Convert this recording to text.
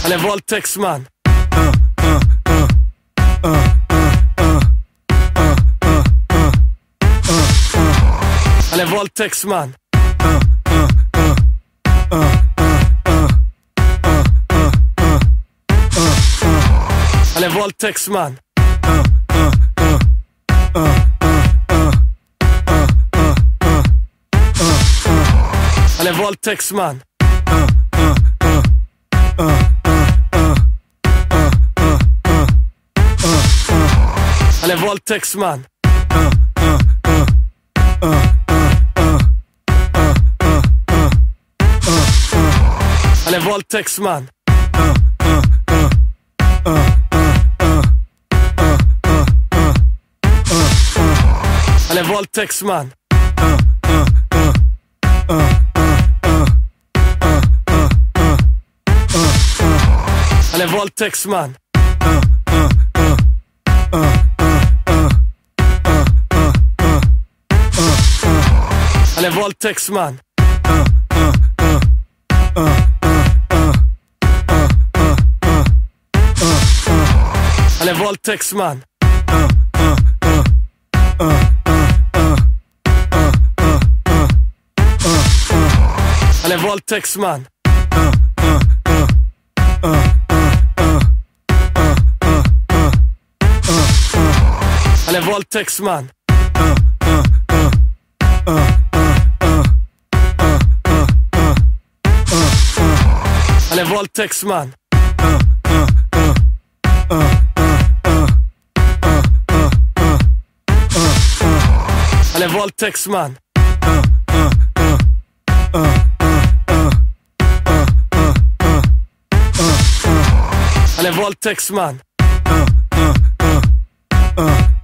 Han är våldtäktsman. Han är våldtäktsman. Han är våldtäktsman. Han är våldtäktsman. Han är våldtäktsman. Han är våldtäktsman. Han är våldtäktsman. Han är våldtäktsman. Han är våldtäktsman. Han är våldtäktsman. Han är våldtäktsman. Han är våldtäktsman. Han är våldtäktsman. Han är våldtäktsman. Han är våldtäktsman.